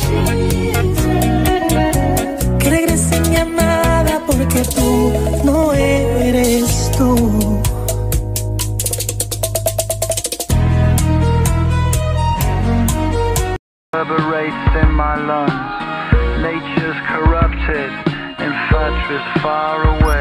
Que regrese mi amada porque tú no eres tú. Reverberates in my lungs. Nature's corrupted, infatuous far away.